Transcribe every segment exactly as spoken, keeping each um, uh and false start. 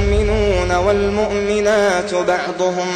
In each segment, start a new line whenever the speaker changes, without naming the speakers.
والمؤمنون والمؤمنات بعضهم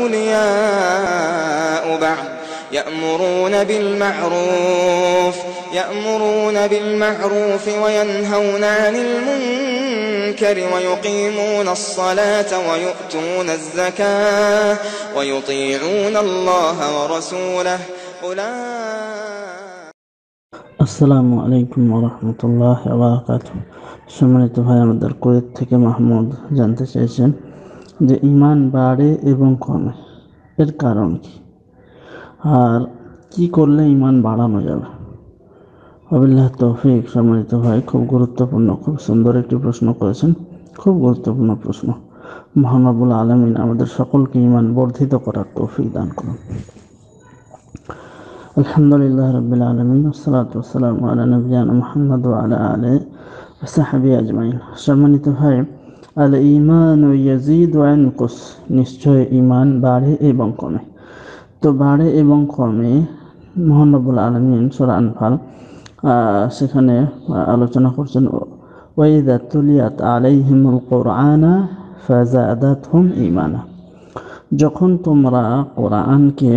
أولياء بعض يأمرون بالمعروف يأمرون بالمعروف وينهون عن المنكر ويقيمون الصلاة ويؤتون الزكاة ويطيعون الله ورسوله أولئك
আসসালামু আলাইকুম ওয়া রাহমাতুল্লাহি ওয়া বারাকাতুহু। সম্মানিত ভাই, আমাদের কুয়েত থেকে মাহমুদ জানতে চেয়েছেন যে ঈমান বাড়ে এবং কমে, এর কারণ কি, আর কি করলে ঈমান বাড়ানো যাবে। ওয়াবিল্লাহি তৌফিক। সম্মানিত ভাই, খুব গুরুত্বপূর্ণ, খুব সুন্দর একটি প্রশ্ন করেছেন, খুব গুরুত্বপূর্ণ প্রশ্ন। মহান রব্বুল আলামিন আমাদের সকলকে ঈমান বর্ধিত করার তৌফিক দান করুন। আলহামদুলিল্লাহ রাব্বিল আলামিন, ওয়াসসালাতু ওয়াসসালামু আলা নাবিয়িনা মুহাম্মদ ওয়া আলা আলিহি ওয়া সাহবিহি আজমাইন। সম্মানিত ভাই, আল ঈমানু ইয়াজিদু ওয়া ইয়ানকুস, নিশ্চয় ঈমান বাড়ে এবং কমে। তো বাড়ে এবং কমে মহান রব্বুল আলামিন সূরা আনফাল সেখানে আলোচনা করছেন, ওয়া ইযা তুলিয়াত আলাইহিমুল কুরআনা ফাযাদাতহুম ঈমানা। যখন তোমরা কোরআনকে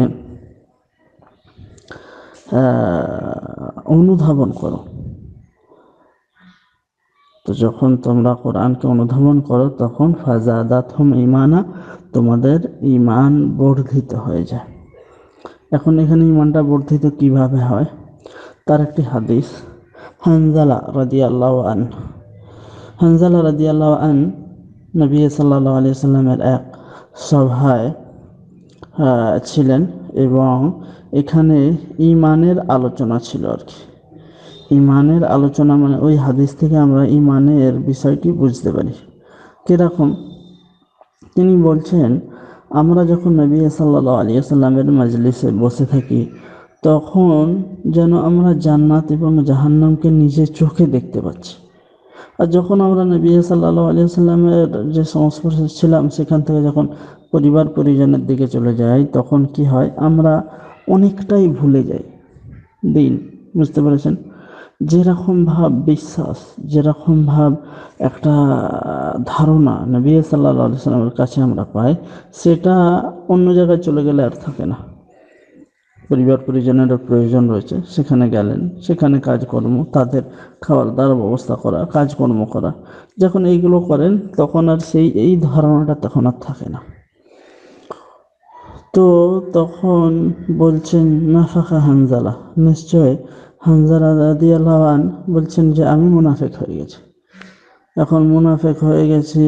অনুধাবন করো, তো যখন তোমরা কোরআনকে অনুধাবন করো তখন ফাযাদাতহুম ঈমানা, তোমাদের ঈমান বর্ধিত হয়ে যায়। এখন এখানে ঈমানটা বর্ধিত কিভাবে হয়, তার একটি হাদিস। হানজালা রাদিয়াল্লাহু আনহু হানজালা রাদিয়াল্লাহু আনহু নবী সাল্লাল্লাহু আলাইহি সাল্লামের এক সভায় ছিলেন এবং এখানে ঈমানের আলোচনা ছিল আর কি। ঈমানের আলোচনা মানে ওই হাদিস থেকে আমরা ঈমানের বিষয়টি বুঝতে পারি। কিরকম, তিনি বলছেন, আমরা যখন নবী সাল্লাল্লাহু আলাইহি সাল্লামের মাজলিসে বসে থাকি তখন যেন আমরা জান্নাত এবং জাহান্নামকে নিজের চোখে দেখতে পাচ্ছি। আর যখন আমরা নবী সাল্লাল্লাহু আলাইহি সাল্লামের যে সংস্পর্শে ছিলাম সেখান থেকে যখন পরিবার পরিজনের দিকে চলে যাই তখন কি হয়, আমরা অনেকটাই ভুলে যাই দিন। বুঝতে পেরেছেন? যেরকম ভাব বিশ্বাস, যেরকম ভাব একটা ধারণা নবী সাল্লাল্লাহু আলাইহি সাল্লামের কাছে আমরা পাই, সেটা অন্য জায়গায় চলে গেলে আর থাকে না। পরিবার পরিজনের প্রয়োজন রয়েছে, সেখানে গেলেন, সেখানে কাজকর্ম, তাদের খাওয়ার দাওয়ার ব্যবস্থা করা, কাজকর্ম করা, যখন এইগুলো করেন তখন আর সেই এই ধারণাটা তখন আর থাকে না। তো তখন বলছেন নাফাকা হানজালা, নিশ্চয় হানজালা রাদিয়াল্লাহু আনহু বলছেন যে আমি মুনাফিক হয়ে গেছি। এখন মুনাফিক হয়ে গেছি,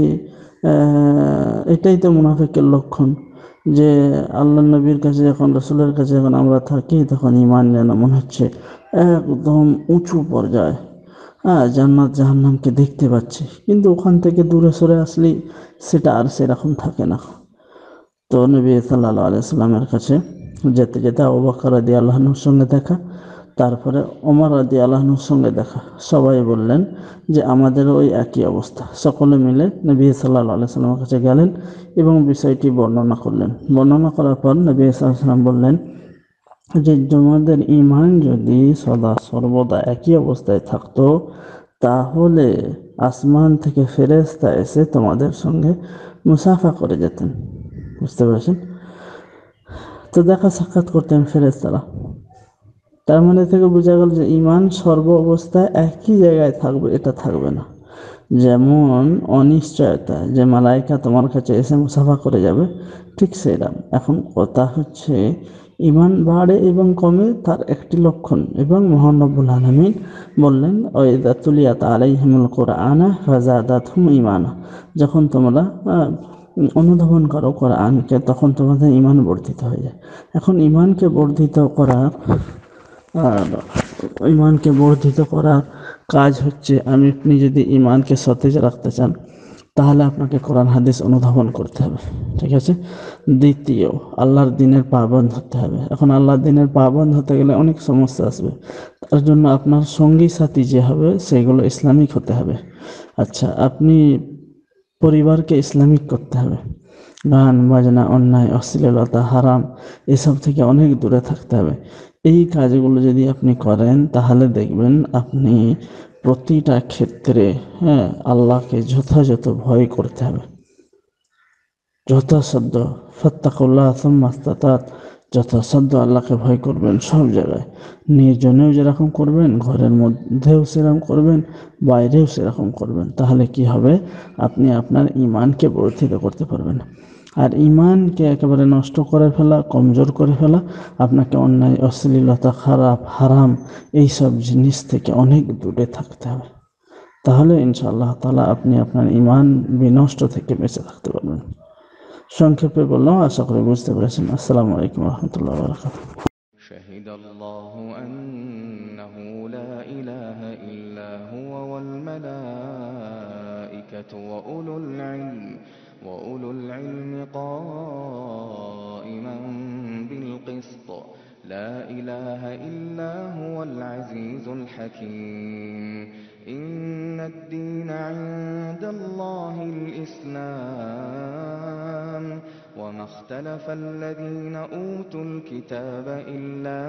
এটাই তো মুনাফিকের লক্ষণ, যে আল্লাহ নবীর কাছে যখন, রাসূলের কাছে যখন আমরা থাকি তখন ঈমান যেন মনে হচ্ছে একদম উঁচু পর্যায়ে, হ্যাঁ, জান্নাত জাহান্নামকে দেখতে পাচ্ছি, কিন্তু ওখান থেকে দূরে সরে আসলেই সেটা আর সেরকম থাকে না। তো নবী সাল্লাল্লাহু আলাইহি সাল্লামের কাছে যেতে যেতে আবু বকর রাদিয়াল্লাহু আনহুর সঙ্গে দেখা, তারপরে ওমর রাদিয়াল্লাহু আনহুর সঙ্গে দেখা, সবাই বললেন যে আমাদের ওই একই অবস্থা। সকলে মিলে নবী সাল্লাল্লাহু আলাইহি সাল্লামের কাছে গেলেন এবং বিষয়টি বর্ণনা করলেন। বর্ণনা করার পর নবী সাল্লাল্লাহু আলাইহি সাল্লাম বললেন যে তোমাদের ঈমান যদি সদা সর্বদা একই অবস্থায় থাকতো তাহলে আসমান থেকে ফেরেশতা এসে তোমাদের সঙ্গে মুসাফা করে যেতেন। বুঝতে পেরেছেন? তো দেখা সাক্ষাৎ করতেন ফেরেশতারা। তার মানে থেকে বোঝা গেল যে ঈমান সর্ব অবস্থায় একই জায়গায় থাকবে, এটা থাকবে না। যেমন অনিশ্চয়তা যে মালাইকা তোমার কাছে এসে মুসাফা করে যাবে, ঠিক সেরকম। এখন কথা হচ্ছে ঈমান বাড়ে এবং কমে তার একটি লক্ষণ, এবং মহান রব্বুল আলামিন বললেন ওয়াইদা তুলিয়াত আলাইহিমুল কুরআনা ফাযাদাতহুম ঈমানা, যখন তোমরা অনুধাবন করো কোরআনকে তখন তোমাদের ঈমান বর্ধিত হয়ে যায়। এখন ঈমানকে বর্ধিত করার আর ঈমানকে বর্ধিত করার কাজ হচ্ছে, আমি আপনি যদি ঈমানকে সতেজ রাখতে চান তাহলে আপনাকে কোরআন হাদিস অনুধাবন করতে হবে, ঠিক আছে। দ্বিতীয়, আল্লাহর দ্বীনের পাবন্দ হতে হবে। এখন আল্লাহর দ্বীনের পাবন্দ হতে গেলে অনেক সমস্যা আসবে, তার জন্য আপনার সঙ্গী সাথী যে হবে সেগুলো ইসলামিক হতে হবে। আচ্ছা, আপনি পরিবারকে ইসলামিক করতে হবে, গান বাজনা, অন্যায়, অশ্লীলতা, হারাম এসব থেকে অনেক দূরে থাকতে হবে। এই কাজগুলো যদি আপনি করেন তাহলে দেখবেন আপনি প্রতিটা ক্ষেত্রে, হ্যাঁ, আল্লাহকে যথাযথ ভয় করতে হবে। যথাসাধ্য ফাত্তাকুল্লাহ সুম্মা ইসতাতাত, যথাসাধ্য আল্লাহকে ভয় করবেন সব জায়গায়, নির্জনেও যেরকম করবেন, ঘরের মধ্যেও সেরকম করবেন, বাইরেও সেরকম করবেন। তাহলে কি হবে? আপনি আপনার ঈমানকে বর্ধিত করতে পারবেন। আর ঈমানকে একেবারে নষ্ট করে ফেলা, কমজোর করে ফেলা, আপনাকে অন্যায়, অশ্লীলতা, খারাপ, হারাম এইসব জিনিস থেকে অনেক দূরে থাকতে হবে। তাহলে ইনশাআল্লাহ তাআলা আপনি আপনার ঈমান বিনষ্ট থেকে বেঁচে থাকতে পারবেন। সংক্ষেপে বললাম, আশা করি বুঝতে পেরেছেন। আসসালামু আলাইকুম ওয়া রাহমাতুল্লাহি ওয়া বারাকাতুহু।
شهد الله أنه لا إله إلا هو والملائكة وأولو العلم وأولو العلم قائما بالقسط لا إله إلا هو العزيز الحكيم إن الدين عند الله الإسلام وما اختلف الذين أوتوا الكتاب إلا